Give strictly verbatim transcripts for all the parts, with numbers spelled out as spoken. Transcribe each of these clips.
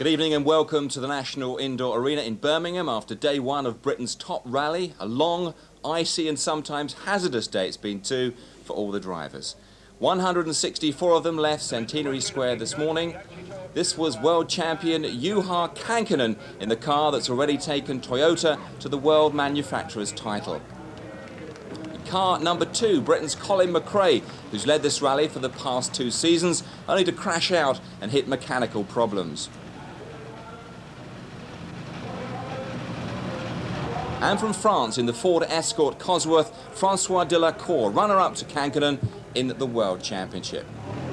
Good evening and welcome to the National Indoor Arena in Birmingham after day one of Britain's top rally. A long, icy and sometimes hazardous day it's been too for all the drivers. one hundred sixty-four of them left Centenary Square this morning. This was world champion Juha Kankkunen in the car that's already taken Toyota to the world manufacturer's title. Car number two, Britain's Colin McRae, who's led this rally for the past two seasons, only to crash out and hit mechanical problems. And from France, in the Ford Escort Cosworth, François Delacour, runner-up to Kankkunen in the World Championship.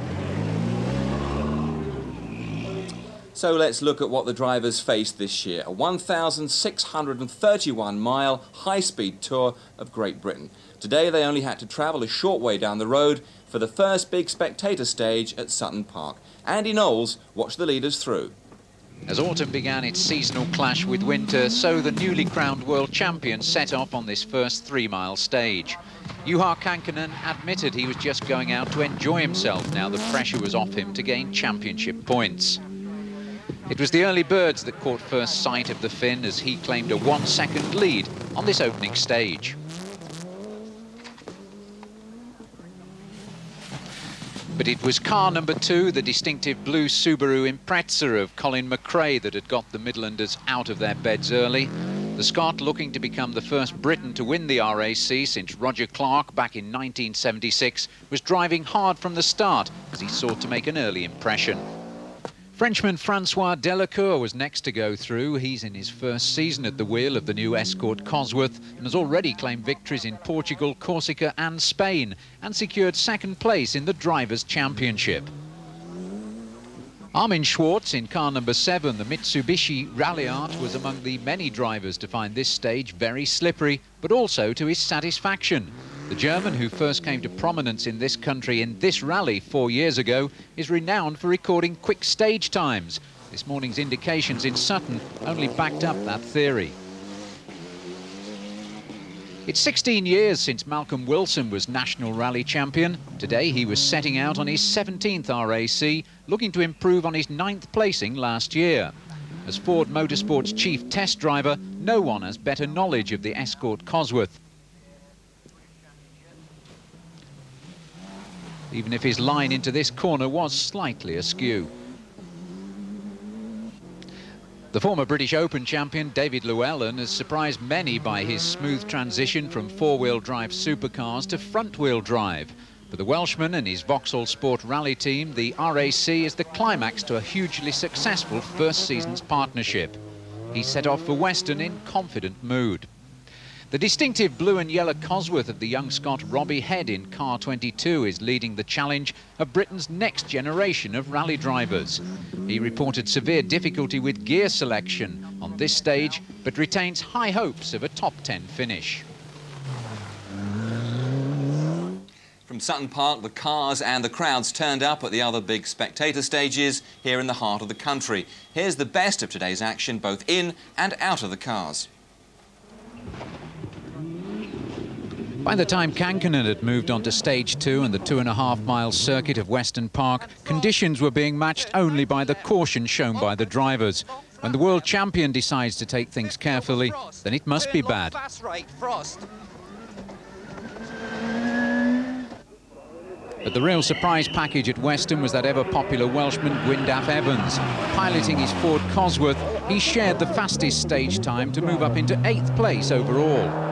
So let's look at what the drivers faced this year. A one thousand six hundred thirty-one mile high-speed tour of Great Britain. Today they only had to travel a short way down the road for the first big spectator stage at Sutton Park. Andy Knowles watched the leaders through. As autumn began its seasonal clash with winter, so the newly crowned world champion set off on this first three-mile stage. Juha Kankkunen admitted he was just going out to enjoy himself now the pressure was off him to gain championship points. It was the early birds that caught first sight of the Finn as he claimed a one-second lead on this opening stage. But it was car number two, the distinctive blue Subaru Impreza of Colin McRae, that had got the Midlanders out of their beds early. The Scot, looking to become the first Briton to win the R A C since Roger Clark back in nineteen seventy-six, was driving hard from the start as he sought to make an early impression. Frenchman François Delacour was next to go through. He's in his first season at the wheel of the new Escort Cosworth and has already claimed victories in Portugal, Corsica and Spain and secured second place in the Drivers' Championship. Armin Schwartz in car number seven, the Mitsubishi Ralliart, was among the many drivers to find this stage very slippery, but also to his satisfaction. The German, who first came to prominence in this country in this rally four years ago, is renowned for recording quick stage times. This morning's indications in Sutton only backed up that theory. It's sixteen years since Malcolm Wilson was National Rally Champion. Today he was setting out on his seventeenth R A C, looking to improve on his ninth placing last year. As Ford Motorsport's chief test driver, no one has better knowledge of the Escort Cosworth. Even if his line into this corner was slightly askew. The former British Open champion David Llewellyn has surprised many by his smooth transition from four-wheel drive supercars to front-wheel drive. For the Welshman and his Vauxhall Sport Rally team, the R A C is the climax to a hugely successful first season's partnership. He set off for Weston in confident mood. The distinctive blue and yellow Cosworth of the young Scot Robbie Head in car twenty-two is leading the challenge of Britain's next generation of rally drivers. He reported severe difficulty with gear selection on this stage, but retains high hopes of a top ten finish. From Sutton Park, the cars and the crowds turned up at the other big spectator stages here in the heart of the country. Here's the best of today's action, both in and out of the cars. By the time Kankkunen had moved on to stage two and the two and a half mile circuit of Weston Park, conditions were being matched only by the caution shown by the drivers. When the world champion decides to take things carefully, then it must be bad. But the real surprise package at Weston was that ever-popular Welshman Gwyndaf Evans. Piloting his Ford Cosworth, he shared the fastest stage time to move up into eighth place overall.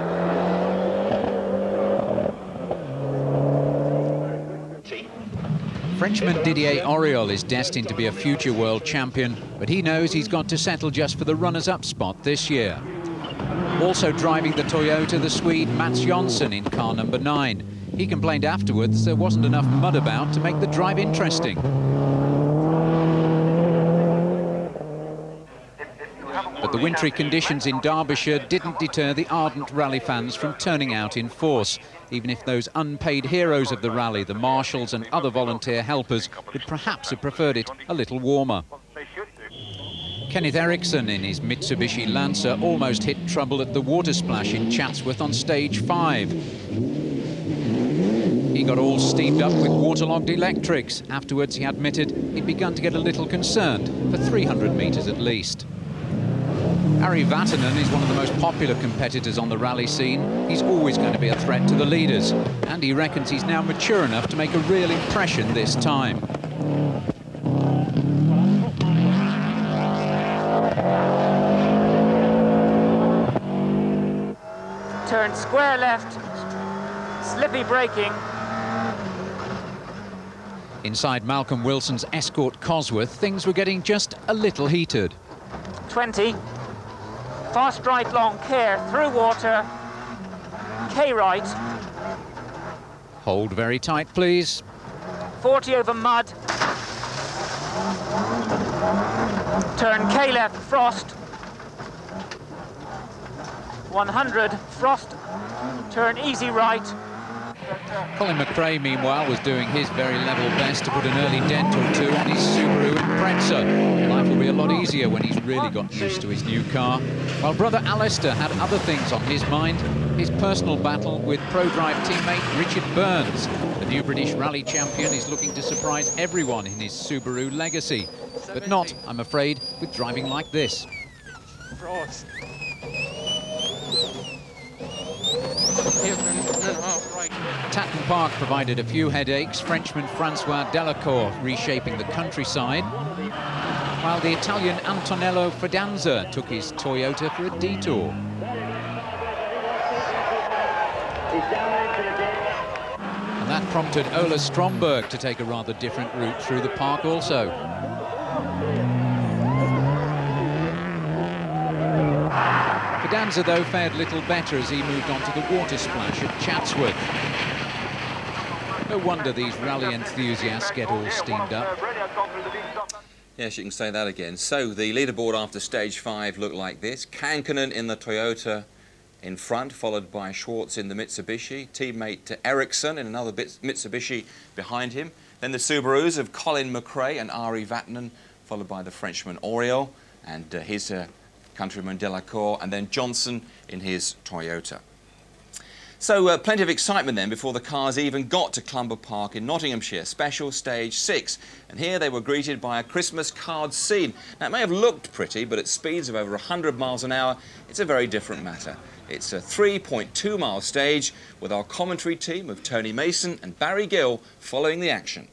Frenchman Didier Auriol is destined to be a future world champion, but he knows he's got to settle just for the runners-up spot this year. Also driving the Toyota, the Swede Mats Jonsson in car number nine. He complained afterwards there wasn't enough mud about to make the drive interesting. But the wintry conditions in Derbyshire didn't deter the ardent rally fans from turning out in force, even if those unpaid heroes of the rally, the marshals and other volunteer helpers, would perhaps have preferred it a little warmer. Kenneth Eriksson in his Mitsubishi Lancer almost hit trouble at the water splash in Chatsworth on stage five. He he got all steamed up with waterlogged electrics. Afterwards, he admitted he'd begun to get a little concerned for three hundred metres at least. Barrie Vatanen is one of the most popular competitors on the rally scene. He's always going to be a threat to the leaders, and he reckons he's now mature enough to make a real impression this time. Turn square left, slippy braking. Inside Malcolm Wilson's Escort Cosworth, things were getting just a little heated. twenty. Fast right long, care, through water, K right. Hold very tight, please. forty over mud. Turn K left, frost. one hundred, frost. Turn easy right. Colin McRae, meanwhile, was doing his very level best to put an early dent or two on his Subaru Impreza. Life will be a lot easier when he's really got used to his new car. While brother Alistair had other things on his mind, his personal battle with ProDrive teammate Richard Burns. The new British rally champion is looking to surprise everyone in his Subaru legacy. But not, I'm afraid, with driving like this. Frost. Tatton Park provided a few headaches, Frenchman Francois Delacour reshaping the countryside, while the Italian Antonello Fidanza took his Toyota for a detour. And that prompted Ola Stromberg to take a rather different route through the park also. Fidanza, though, fared little better as he moved on to the water splash at Chatsworth. No wonder these rally enthusiasts get all steamed up. Yes, you can say that again. So the leaderboard after stage five looked like this. Kankkunen in the Toyota in front, followed by Schwartz in the Mitsubishi. Teammate to Ericsson in another Mitsubishi behind him. Then the Subarus of Colin McRae and Barrie Vatanen, followed by the Frenchman Oriol and uh, his uh, countryman Delacour, and then Johnson in his Toyota. So uh, plenty of excitement then before the cars even got to Clumber Park in Nottinghamshire, special stage six. And here they were greeted by a Christmas card scene. Now it may have looked pretty, but at speeds of over one hundred miles an hour, it's a very different matter. It's a three point two mile stage with our commentary team of Tony Mason and Barry Gill following the action.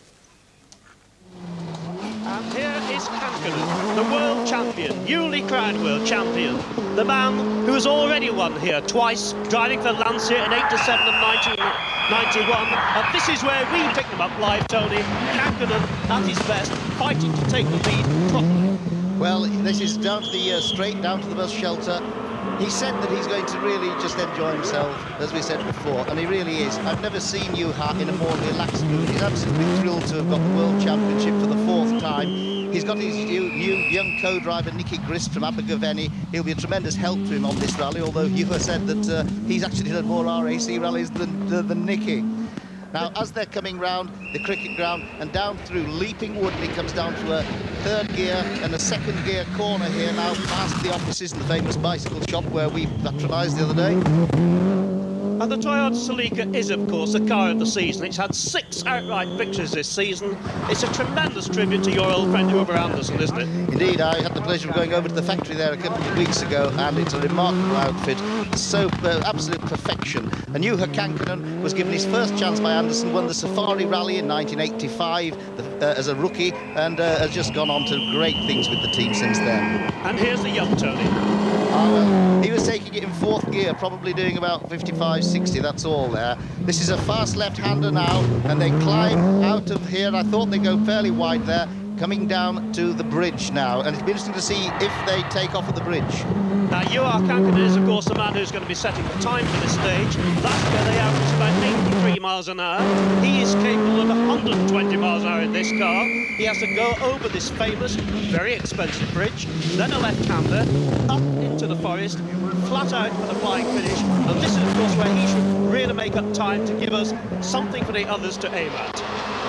And here is Kankkunen, the world champion, newly crowned world champion. The man who has already won here twice, driving for Lancia in eighty-seven and nineteen ninety-one. And this is where we picked him up live, Tony. Kankkunen at his best, fighting to take the lead properly. Well, this is down to the uh, straight down to the bus shelter. He said that he's going to really just enjoy himself, as we said before, and he really is. I've never seen Juha in a more relaxed mood. He's absolutely thrilled to have got the World Championship for the fourth time. He's got his new, new young co-driver, Nicky Grist from Abergavenny. He'll be a tremendous help to him on this rally, although Juha said that uh, he's actually done more R A C rallies than, uh, than Nicky. Now, as they're coming round the cricket ground and down through Leaping Wood, and he comes down to a third gear and a second gear corner here now, past the offices and the famous bicycle shop where we patronised the other day. And the Toyota Celica is, of course, the car of the season. It's had six outright victories this season. It's a tremendous tribute to your old friend Uber Anderson, isn't it? Indeed, I had the pleasure of going over to the factory there a couple of weeks ago, and it's a remarkable outfit. So uh, absolute perfection. And Juha Kankkunen was given his first chance by Anderson, won the Safari Rally in nineteen eighty-five uh, as a rookie, and uh, has just gone on to great things with the team since then. And here's the young Tony. Ah, well, he was taking it in fourth gear, probably doing about fifty-five, sixty, that's all there. This is a fast left-hander now, and they climb out of here. I thought they go fairly wide there, coming down to the bridge now, and it'll be interesting to see if they take off at the bridge. Now, Juha Kankkunen is, of course, the man who's going to be setting the time for this stage. Last year they averaged about eighty-three miles an hour. He is capable of one hundred twenty miles an hour in this car. He has to go over this famous, very expensive bridge, then a left-hander, up into the forest, flat out for the flying finish. And this is, of course, where he should really make up time to give us something for the others to aim at.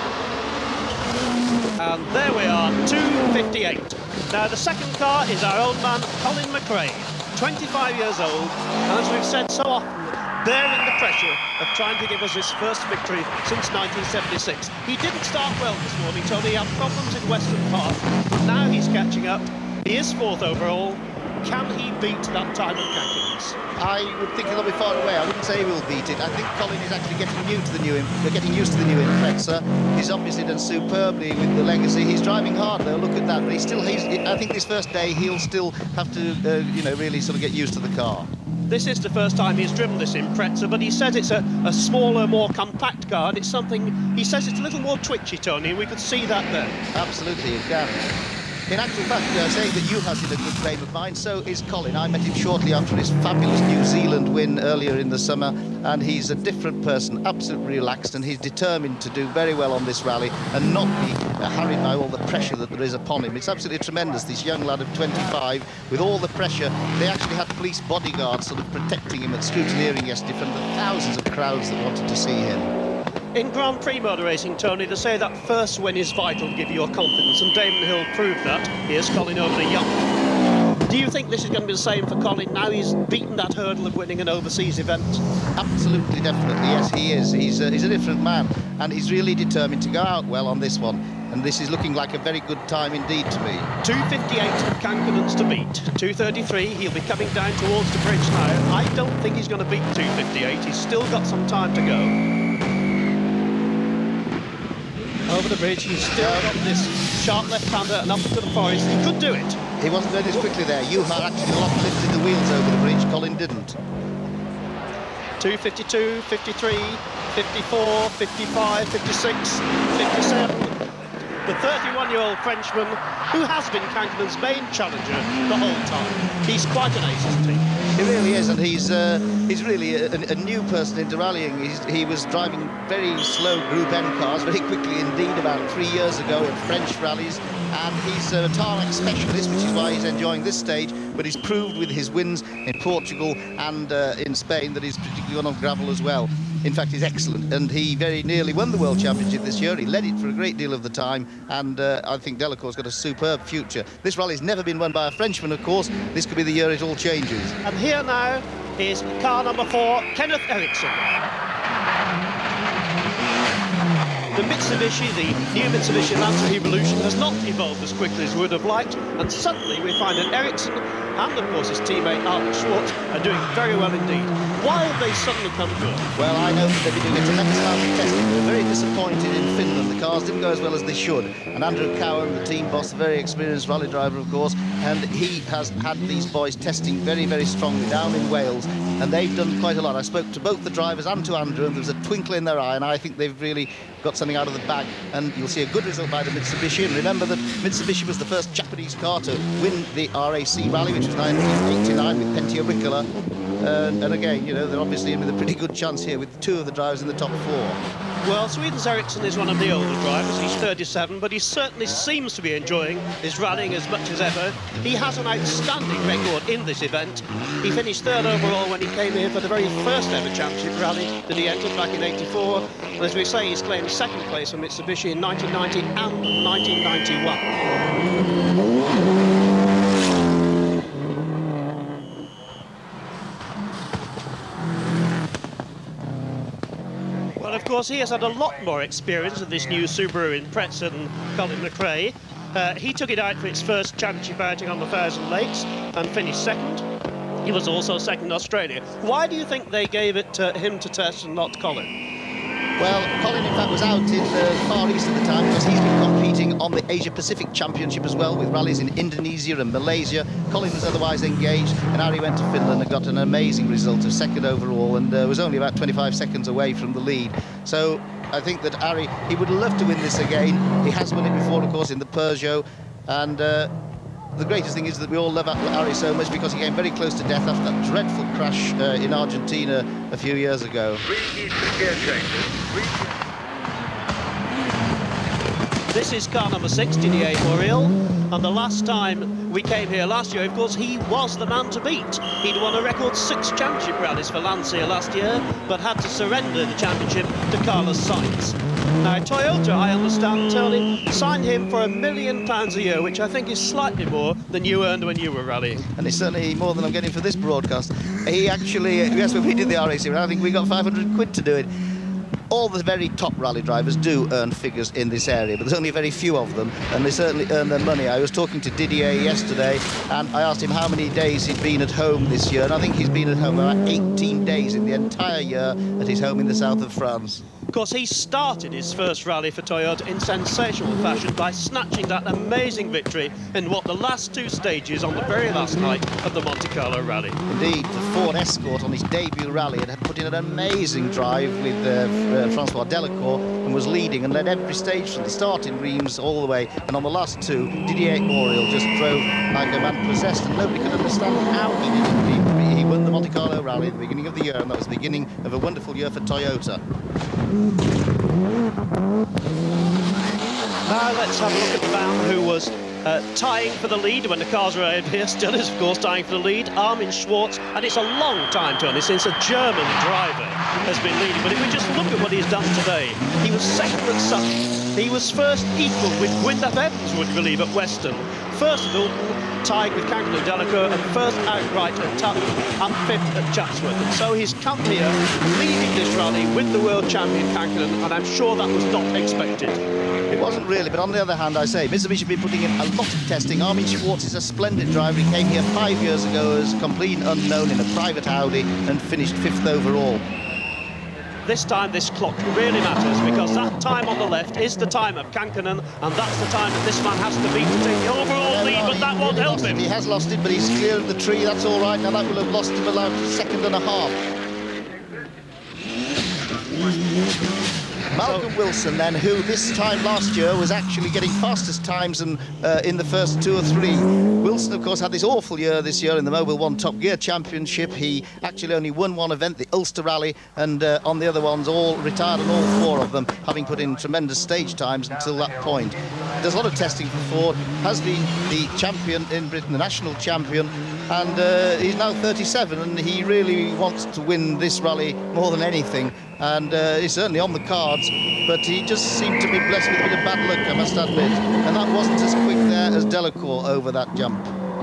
And there we are, two fifty-eight. Now, the second car is our old man, Colin McRae, twenty-five years old. And as we've said so often, bearing the pressure of trying to give us his first victory since nineteen seventy-six. He didn't start well this morning, Tony. He had problems in Western Park, but now he's catching up. He is fourth overall. Can he beat that time of Cankin's? I would think he'll be far away. I wouldn't say he will beat it. I think Colin is actually getting new to the new, We're getting used to the new Impreza. He's obviously done superbly with the Legacy. He's driving hard though. Look at that. But he's still. He's. I think this first day he'll still have to, uh, you know, really sort of get used to the car. This is the first time he's driven this Impreza, but he says it's a, a smaller, more compact car, and it's something. He says it's a little more twitchy, Tony. We could see that there. Absolutely, you can. In actual fact, uh, saying that Juha's in a good frame of mind, so is Colin. I met him shortly after his fabulous New Zealand win earlier in the summer, and he's a different person, absolutely relaxed, and he's determined to do very well on this rally and not be uh, harried by all the pressure that there is upon him. It's absolutely tremendous, this young lad of twenty-five, with all the pressure. They actually had police bodyguards sort of protecting him at scrutineering yesterday from the thousands of crowds that wanted to see him. In Grand Prix motor racing, Tony, they say that first win is vital to give you your confidence, and Damon Hill proved that. Here's Colin over the Young. Do you think this is going to be the same for Colin now he's beaten that hurdle of winning an overseas event? Absolutely, definitely, yes, he is. He's a, he's a different man, and he's really determined to go out well on this one. And this is looking like a very good time indeed to me. two fifty-eight of Cankin's to beat. two thirty-three, he'll be coming down towards the bridge now. I don't think he's going to beat two fifty-eight. He's still got some time to go. Over the bridge, he's still got this sharp left-hander and up into the forest. He could do it. He wasn't going as quickly there. Juha actually lifted the wheels over the bridge. Colin didn't. two fifty-two, fifty-three, fifty-four, fifty-five, fifty-six, fifty-seven. The thirty-one-year-old Frenchman who has been Cankin's main challenger the whole time. He's quite an ace, isn't he? He really is, and he's uh, he's really a, a new person into rallying. He's, he was driving very slow Group N cars very quickly indeed about three years ago in French rallies, and he's a tarmac specialist, which is why he's enjoying this stage, but he's proved with his wins in Portugal and uh, in Spain that he's particularly good on gravel as well. In fact, he's excellent, and he very nearly won the World Championship this year. He led it for a great deal of the time, and uh, I think Delacour's got a superb future. This rally's never been won by a Frenchman, of course. This could be the year it all changes. And here now is car number four, Kenneth Eriksson. The Mitsubishi, the new Mitsubishi Lancer Evolution, has not evolved as quickly as we would have liked, and suddenly we find that Eriksson and, of course, his teammate Arnold Schwartz are doing very well indeed. Why have they suddenly come good? Well, I know that they've been doing a tremendous amount of testing. They were very disappointed in Finland. The cars didn't go as well as they should. And Andrew Cowan, the team boss, a very experienced rally driver, of course, and he has had these boys testing very, very strongly down in Wales, and they've done quite a lot. I spoke to both the drivers and to Andrew, and there was a twinkle in their eye, and I think they've really got something out of the bag, and you'll see a good result by the Mitsubishi. And remember that Mitsubishi was the first Japanese car to win the R A C Rally, which was nineteen eighty-nine with Pentti Ricola. Uh, and again, you know, they're obviously in with a pretty good chance here with two of the drivers in the top four. Well, Sweden's Eriksson is one of the older drivers. He's thirty-seven, but he certainly seems to be enjoying his rallying as much as ever. He has an outstanding record in this event. He finished third overall when he came here for the very first ever championship rally that he entered back in eighty-four. And as we say, he's claimed second place for Mitsubishi in nineteen ninety and nineteen ninety-one. Of course, he has had a lot more experience of this new Subaru Impreza than Colin McRae. Uh, he took it out for its first championship outing on the Thousand Lakes and finished second. He was also second in Australia. Why do you think they gave it to him to test and not Colin? Well, Colin, in fact, was out in the Far East at the time because he's been competing on the Asia-Pacific Championship as well, with rallies in Indonesia and Malaysia. Colin was otherwise engaged, and Harry went to Finland and got an amazing result of second overall, and uh, was only about twenty-five seconds away from the lead. So I think that Harry, he would love to win this again. He has won it before, of course, in the Peugeot, and uh, the greatest thing is that we all love Harry so much because he came very close to death after that dreadful crash uh, in Argentina a few years ago. This is car number six, Didier Moril, and the last time we came here last year, of course, he was the man to beat. He'd won a record six championship rallies for Lancia last year, but had to surrender the championship to Carlos Sainz. Now, Toyota, I understand, Tony, signed him for a million pounds a year, which I think is slightly more than you earned when you were rallying. And it's certainly more than I'm getting for this broadcast. He actually, yes, when we did the R A C, I think we got five hundred quid to do it. All the very top rally drivers do earn figures in this area, but there's only very few of them, and they certainly earn their money. I was talking to Didier yesterday, and I asked him how many days he'd been at home this year, and I think he's been at home about eighteen days in the entire year at his home in the south of France. Of course, he started his first rally for Toyota in sensational fashion by snatching that amazing victory in what the last two stages on the very last night of the Monte Carlo Rally. Indeed, the Ford Escort on his debut rally had put in an amazing drive with uh, uh, Francois Delacour and was leading and led every stage from the start in Reims all the way. And on the last two, Didier Auriol just drove like a man possessed, and nobody could understand how he did it. He, he won the Monte Carlo Rally at the beginning of the year, and that was the beginning of a wonderful year for Toyota. Now let's have a look at the man who was uh, tying for the lead when the cars arrived here. Still is, of course, tying for the lead, Armin Schwartz. And it's a long time, Tony, since a German driver has been leading. But if we just look at what he's done today, he was second at Sutton. He was first equal with Gwyndaf Evans, would you believe, at Western. First at Alton, tied with Kangan and Delacour, and first outright at Tutton, and fifth at Chatsworth. And so he's come here leading this rally with the world champion Kangan, and I'm sure that was not expected. It wasn't really, but on the other hand, I say, Mitsubishi have been putting in a lot of testing. Armin Schwartz is a splendid driver. He came here five years ago as a complete unknown in a private Audi and finished fifth overall. This time this clock really matters, because that time on the left is the time of Kankanen, and that's the time that this man has to beat to take the overall Yeah, lead, no, but he that won't really help lost him. it. He has lost it, but he's clear of the tree. That's all right. Now that will have lost him about a second and a half. Malcolm Wilson then, who this time last year was actually getting fastest times and uh, in the first two or three. Wilson, of course, had this awful year this year in the Mobil one Top Gear Championship. He actually only won one event, the Ulster Rally, and uh, on the other ones all retired, and all four of them having put in tremendous stage times until that point. There's a lot of testing for Ford, has been the champion in Britain, the national champion, and uh, he's now thirty-seven, and he really wants to win this rally more than anything. And uh, he's certainly on the cards, but he just seemed to be blessed with a bit of bad luck, I must admit. And that wasn't as quick there as Delacour over that jump.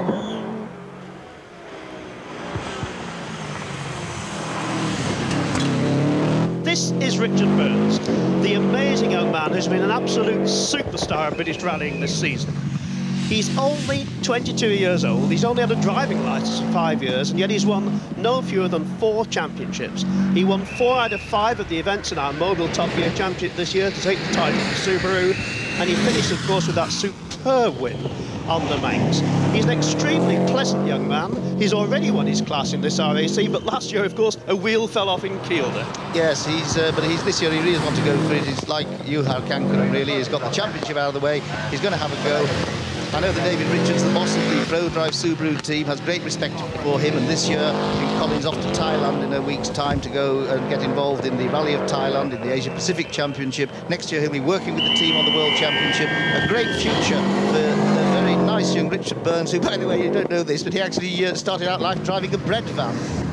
This is Richard Burns, the amazing young man who's been an absolute superstar of British rallying this season. He's only twenty-two years old, he's only had a driving licence for five years, and yet he's won no fewer than four championships. He won four out of five of the events in our Mobil Top Gear Championship this year to take the title for Subaru, and he finished, of course, with that superb win on the Manx. He's an extremely pleasant young man. He's already won his class in this R A C, but last year, of course, a wheel fell off in Kielder. Yes, he's, uh, but he's this year he really wants to go for it. He's like Juha Kankkunen, really. He's got the championship out of the way. He's going to have a go. I know that David Richards, the boss of the ProDrive Subaru team, has great respect for him, and this year Colin's off to Thailand in a week's time to go and get involved in the Rally of Thailand in the Asia Pacific Championship. Next year he'll be working with the team on the World Championship. A great future for the very nice young Richard Burns, who, by the way, you don't know this, but he actually uh, started out life driving a bread van.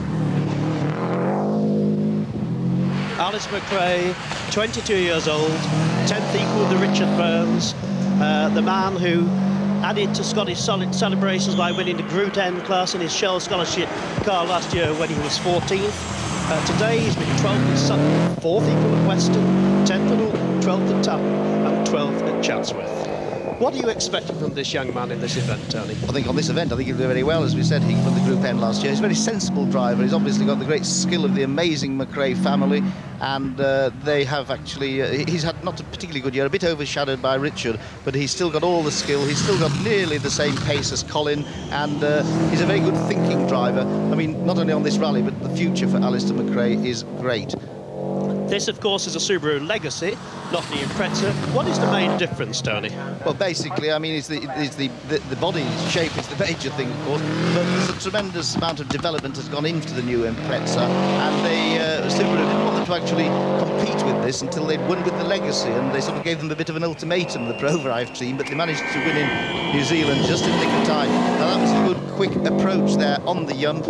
Alice McRae, twenty-two years old, tenth equal to Richard Burns, uh, the man who added to Scottish celebrations by winning the Group N class in his Shell Scholarship car last year when he was fourteenth. Uh, today he's been twelfth at Sutton, fourth equal at Western, tenth at Alton, twelfth at Tutton, and twelfth at Chatsworth. What are you expecting from this young man in this event, Tony? I think on this event, I think he'll do very well. As we said, he won the Group N last year. He's a very sensible driver. He's obviously got the great skill of the amazing McRae family, and uh, they have actually, uh, he's had not a particularly good year, a bit overshadowed by Richard, but he's still got all the skill. He's still got nearly the same pace as Colin, and uh, he's a very good thinking driver. I mean, not only on this rally, but the future for Alistair McRae is great. This, of course, is a Subaru Legacy, not the Impreza. What is the main difference, Tony? Well, basically, I mean, it's the, it's the, the, the body shape is the major thing, of course, but there's a tremendous amount of development has gone into the new Impreza, and they, uh, Subaru didn't want them to actually compete with this until they'd won with the Legacy, and they sort of gave them a bit of an ultimatum, the ProDrive team, but they managed to win in New Zealand just in the nick of time. Now, that was a good, quick approach there on the jump.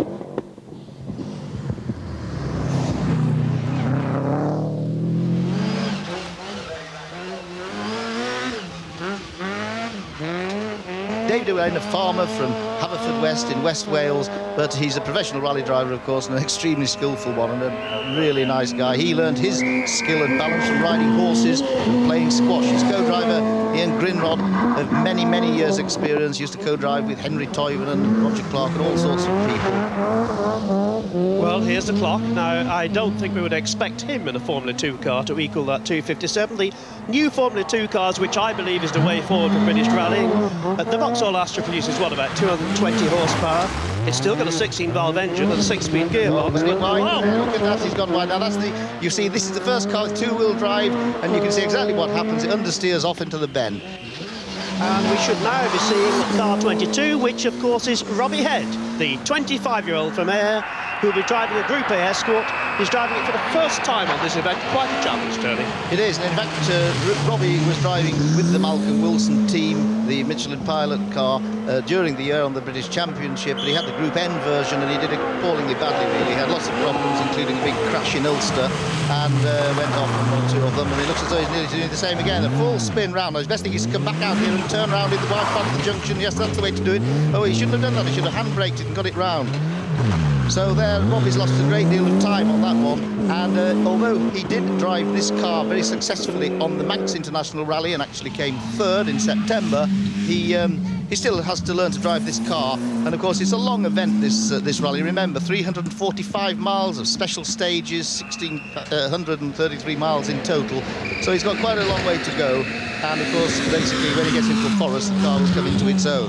David Llewellyn, a farmer from Haverfordwest in West Wales, but he's a professional rally driver, of course, and an extremely skillful one, and a really nice guy. He learned his skill and balance from riding horses and playing squash. His co-driver, Ian Grinrod, of many, many years' experience, used to co-drive with Henry Toivonen and Roger Clark and all sorts of people. Well, here's the clock. Now, I don't think we would expect him in a Formula two car to equal that two fifty-seven. The new Formula two cars, which I believe is the way forward for British rallying. Uh, the Vauxhall Astra produces, what, about two hundred twenty horsepower. It's still got a sixteen valve engine and a six-speed gearbox. Look, wow. Look at that, he's gone wide. Now, that's the, you see, this is the first car with two-wheel drive, and you can see exactly what happens. It understeers off into the bend. And we should now be seeing car twenty-two, which, of course, is Robbie Head, the twenty-five-year-old from Ayr, who'll be driving a Group A Escort. He's driving it for the first time on this event. Quite a challenge, Tony. It is, and in fact, uh, Robbie was driving with the Malcolm Wilson team, the Michelin Pilot car, uh, during the year on the British Championship, but he had the Group N version, and he did it appallingly badly, really. He had lots of problems, including a big crash in Ulster, and uh, went off on one or two of them, and it looks as though he's nearly doing the same again. A full spin round. Now, his best thing is to come back out here and turn round in the wide part of the junction. Yes, that's the way to do it. Oh, he shouldn't have done that. He should have handbraked it and got it round. So there, Robbie's lost a great deal of time on that one, and uh, although he did drive this car very successfully on the Manx International Rally and actually came third in September, he um, he still has to learn to drive this car, and of course it's a long event, this uh, this rally. Remember, three hundred forty-five miles of special stages, one thousand six hundred thirty-three miles in total, so he's got quite a long way to go, and of course basically when he gets into a forest, the car will come into its own.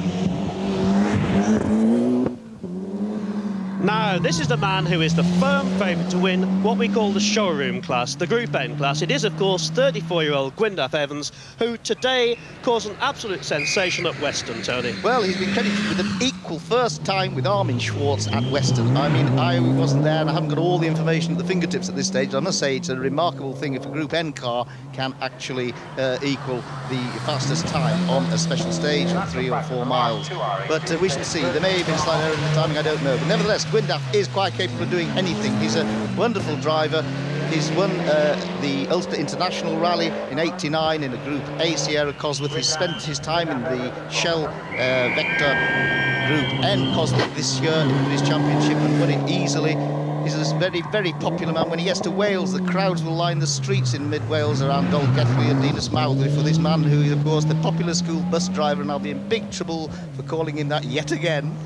Now, this is the man who is the firm favourite to win what we call the showroom class, the Group N class. It is, of course, thirty-four-year-old Gwyndaf Evans, who today caused an absolute sensation at Weston, Tony. Well, he's been credited with an equal first time with Armin Schwartz at Weston. I mean, I wasn't there and I haven't got all the information at the fingertips at this stage. I must say it's a remarkable thing if a Group N car can actually uh, equal the fastest time on a special stage of three or four miles. But uh, we shall see. There may have been a slight error in the timing, I don't know. But nevertheless, Gwyndaf is quite capable of doing anything. He's a wonderful driver. He's won uh, the Ulster International Rally in eighty-nine in a Group A Sierra Cosworth. He's spent his time in the Shell uh, Vector Group N Cosworth this year in the British Championship and won it easily. He's a very, very popular man. When he gets to Wales, the crowds will line the streets in mid-Wales around Dolgelly and Dinas Mawddwy for this man who is, of course, the popular school bus driver, and I'll be in big trouble for calling him that yet again.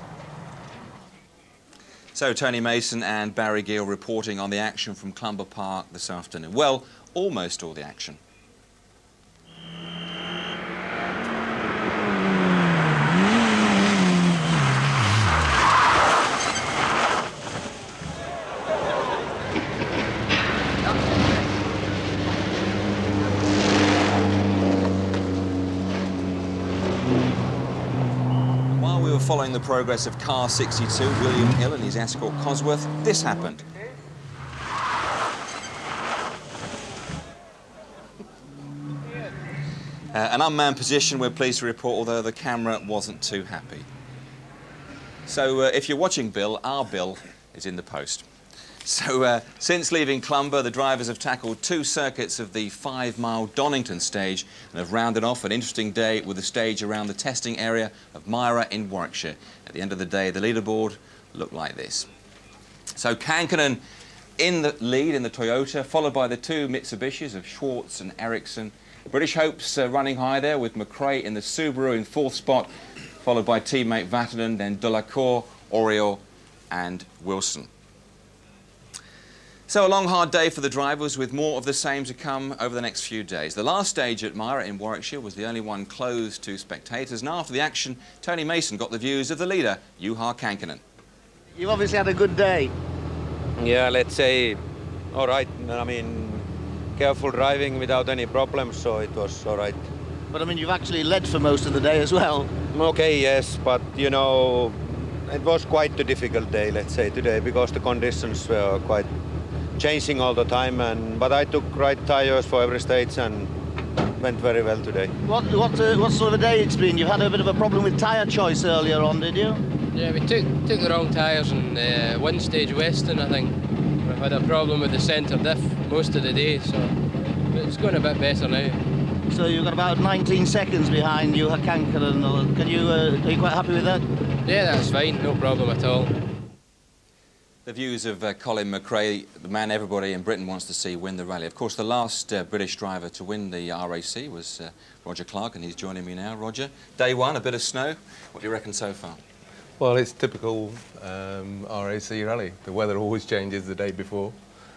So Tony Mason and Barrie Gill reporting on the action from Clumber Park this afternoon. Well, almost all the action. Following the progress of car sixty-two, William Hill and his Escort Cosworth, this happened. Uh, an unmanned position, we're pleased to report, although the camera wasn't too happy. So uh, if you're watching Bill, our Bill is in the post. So uh, since leaving Clumber, the drivers have tackled two circuits of the five-mile Donington stage and have rounded off an interesting day with a stage around the testing area of Myra in Warwickshire. At the end of the day, the leaderboard looked like this. So Kankkunen in the lead in the Toyota, followed by the two Mitsubishis of Schwartz and Ericsson. British hopes uh, running high there with McRae in the Subaru in fourth spot, followed by teammate Vatanen, then Delacour, Oriol and Wilson. So a long, hard day for the drivers, with more of the same to come over the next few days. The last stage at Myra in Warwickshire was the only one closed to spectators, and after the action, Tony Mason got the views of the leader, Juha Kankkunen. You've obviously had a good day. Yeah, let's say, all right. I mean, careful driving without any problems, so it was all right. But I mean, you've actually led for most of the day as well. Okay, yes, but you know, it was quite a difficult day, let's say, today, because the conditions were quite changing all the time, and but I took right tyres for every stage and went very well today. What what uh, what sort of a day it's been? You had a bit of a problem with tyre choice earlier on, did you? Yeah, we took took the wrong tyres in uh, one stage Western, I think. We've had a problem with the centre diff most of the day, so it's going a bit better now. So you've got about nineteen seconds behind you, Kankkunen. Can you, uh, are you quite happy with that? Yeah, that's fine, no problem at all. The views of uh, Colin McRae, the man everybody in Britain wants to see win the rally. Of course, the last uh, British driver to win the R A C was uh, Roger Clark, and he's joining me now. Roger, day one, a bit of snow. What do you reckon so far? Well, it's typical um, R A C rally. The weather always changes the day before.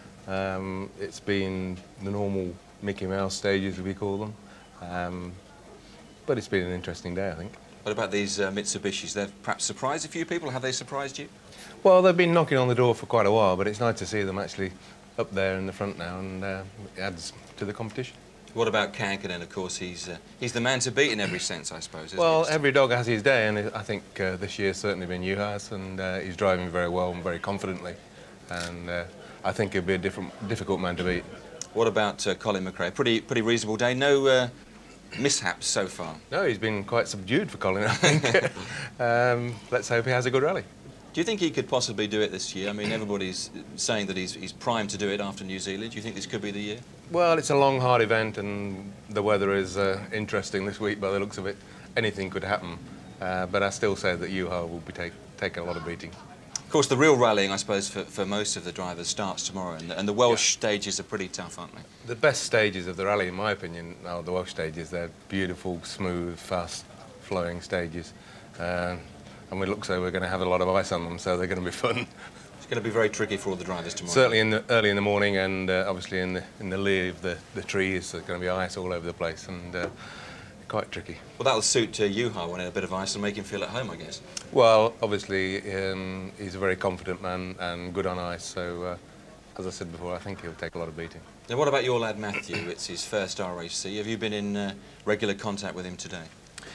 Um, it's been the normal Mickey Mouse stages, as we call them. Um, but it's been an interesting day, I think. What about these uh, Mitsubishis? They've perhaps surprised a few people. Have they surprised you? Well, they've been knocking on the door for quite a while, but it's nice to see them actually up there in the front now, and uh, it adds to the competition. What about Kankkunen? Of course, he's uh, he's the man to beat in every sense, I suppose. Isn't Well, he? every dog has his day, and I think uh, this year's certainly been Juha's, and uh, he's driving very well and very confidently, and uh, I think he'll be a different, difficult man to beat. What about uh, Colin McRae? Pretty pretty reasonable day. No uh, mishaps so far. No, he's been quite subdued for Colin, I think. um, let's hope he has a good rally. Do you think he could possibly do it this year? I mean, everybody's saying that he's, he's primed to do it after New Zealand. Do you think this could be the year? Well, it's a long, hard event, and the weather is uh, interesting this week by the looks of it. Anything could happen, uh, but I still say that Juha will be take, taking a lot of beating. Of course, the real rallying, I suppose, for, for most of the drivers starts tomorrow, and the, and the Welsh Yeah. stages are pretty tough, aren't they? The best stages of the rally, in my opinion, are the Welsh stages. They're beautiful, smooth, fast-flowing stages. Uh, and it looks like we're going to have a lot of ice on them, so they're going to be fun. It's going to be very tricky for all the drivers tomorrow. Certainly in the, early in the morning, and uh, obviously in the, in the lee of the, the trees, there's going to be ice all over the place, and uh, quite tricky. Well, that'll suit uh, Juha when in a bit of ice and make him feel at home, I guess. Well, obviously, um, he's a very confident man and good on ice, so uh, as I said before, I think he'll take a lot of beating. Now, what about your lad Matthew? It's his first R A C. Have you been in uh, regular contact with him today?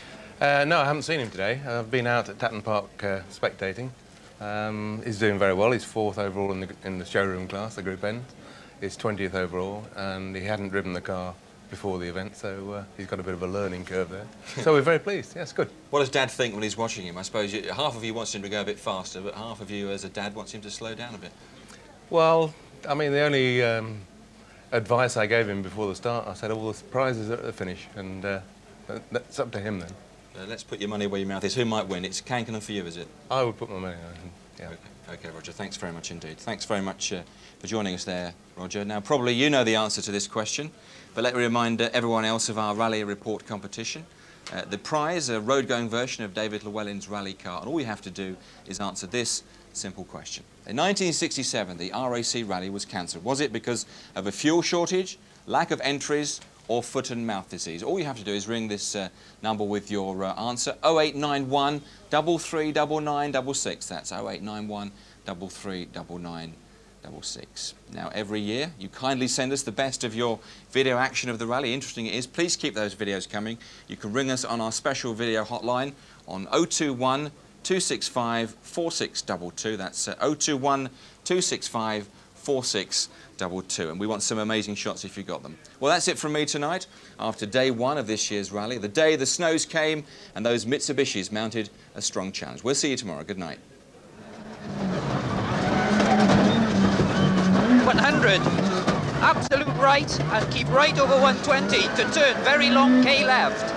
Uh, no, I haven't seen him today. I've been out at Tatton Park uh, spectating. Um, he's doing very well. He's fourth overall in the, in the showroom class, the Group N. He's twentieth overall, and he hadn't driven the car before the event, so uh, he's got a bit of a learning curve there. So we're very pleased. Yes, good. What does Dad think when he's watching him? I suppose you, half of you wants him to go a bit faster, but half of you, as a dad, wants him to slow down a bit. Well, I mean, the only um, advice I gave him before the start, I said, all the prizes are at the finish, and uh, that's up to him then. Uh, let's put your money where your mouth is. Who might win? It's Kankkunen for you, is it? I would put my money on him, yeah. Okay, okay, Roger. Thanks very much indeed. Thanks very much uh, for joining us there, Roger. Now, probably you know the answer to this question, but let me remind uh, everyone else of our Rally Report competition. Uh, the prize, a road-going version of David Llewellyn's rally car, and all you have to do is answer this simple question. In nineteen sixty-seven, the R A C rally was cancelled. Was it because of a fuel shortage, lack of entries, or foot and mouth disease? All you have to do is ring this uh, number with your uh, answer, oh eight nine one, three three nine nine six six. That's oh eight nine one, three three nine nine six six. Now, every year, you kindly send us the best of your video action of the rally. Interesting it is. Please keep those videos coming. You can ring us on our special video hotline on oh two one, two six five, four six two two. That's uh, oh two one, two six five, four six two two, and we want some amazing shots if you got them. Well, that's it from me tonight after day one of this year's rally, the day the snows came and those Mitsubishis mounted a strong challenge. We'll see you tomorrow. Good night. one hundred, absolute right, and keep right over one twenty to turn very long K left.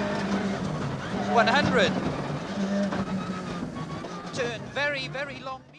one hundred, turn very, very long.